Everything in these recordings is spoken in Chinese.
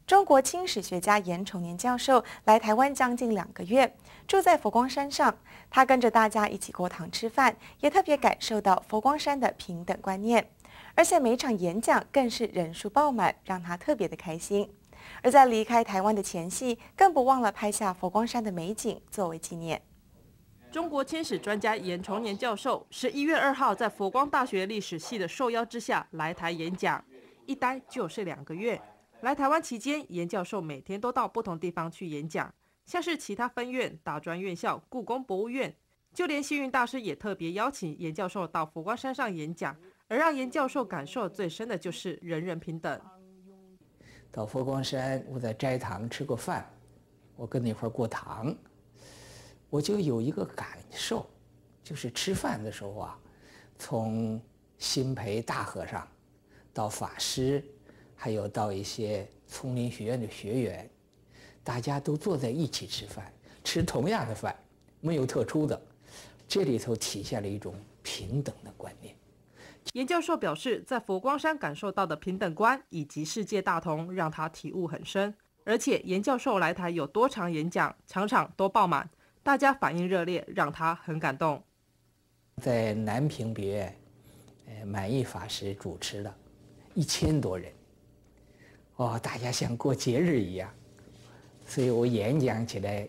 中国清史学家严崇年教授来台湾将近2个月，住在佛光山上。他跟着大家一起过堂吃饭，也特别感受到佛光山的平等观念。而且每场演讲更是人数爆满，让他特别的开心。而在离开台湾的前夕，更不忘了拍下佛光山的美景作为纪念。 中国清史专家严崇年教授11月2号在佛光大学历史系的受邀之下来台演讲，一待就是2个月。来台湾期间，严教授每天都到不同地方去演讲，像是其他分院、大专院校、故宫博物院，就连星云大师也特别邀请严教授到佛光山上演讲。而让严教授感受最深的就是人人平等。 到佛光山，我在斋堂吃过饭，我跟那块过堂，我就有一个感受，就是吃饭的时候啊，从新培大和尚到法师，还有到一些丛林学院的学员，大家都坐在一起吃饭，吃同样的饭，没有特殊的，这里头体现了一种平等的观念。 严教授表示，在佛光山感受到的平等观以及世界大同，让他体悟很深。而且严教授来台有多场演讲，场场都爆满，大家反应热烈，让他很感动。 在南屏别院，满意法师主持的，1000多人，大家像过节日一样，所以我演讲起来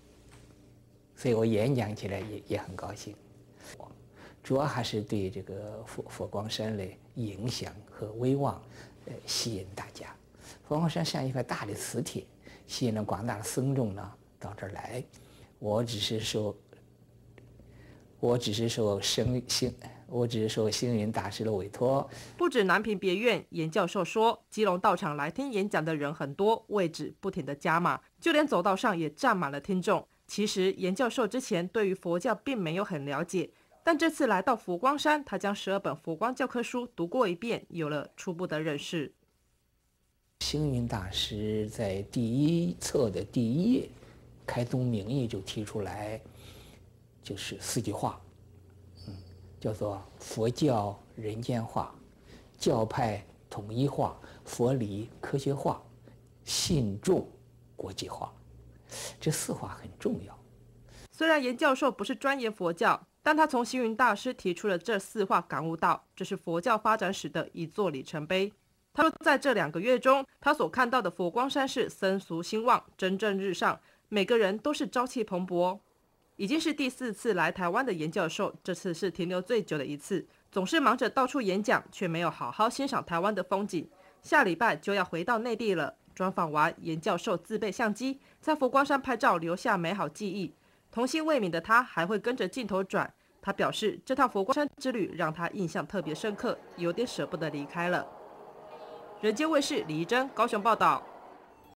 也很高兴。主要还是对这个佛光山的影响和威望，吸引大家。佛光山像一块大的磁铁，吸引了广大的僧众呢到这儿来。我只是受星云大师的委托。 不止南屏别院，严教授说，基隆道场来听演讲的人很多，位置不停的加码，就连走道上也站满了听众。其实严教授之前对于佛教并没有很了解。但这次来到佛光山，他将12本佛光教科书读过一遍，有了初步的认识。 星云大师在第1册的第1页，开宗明义就提出来，就是4句话，叫做佛教人间化，教派统一化，佛理科学化，信众国际化。这4话很重要。 虽然严教授不是专研佛教，但他从星云大师提出的这4话感悟到，这是佛教发展史的一座里程碑。他说，在这2个月中，他所看到的佛光山是僧俗兴旺，蒸蒸日上，每个人都是朝气蓬勃。已经是第4次来台湾的严教授，这次是停留最久的一次，总是忙着到处演讲，却没有好好欣赏台湾的风景。下礼拜就要回到内地了。专访完，严教授自备相机，在佛光山拍照，留下美好记忆。童心未泯的他还会跟着镜头转。他表示，这趟佛光山之旅让他印象特别深刻，有点舍不得离开了。人间卫视李怡珍高雄报道。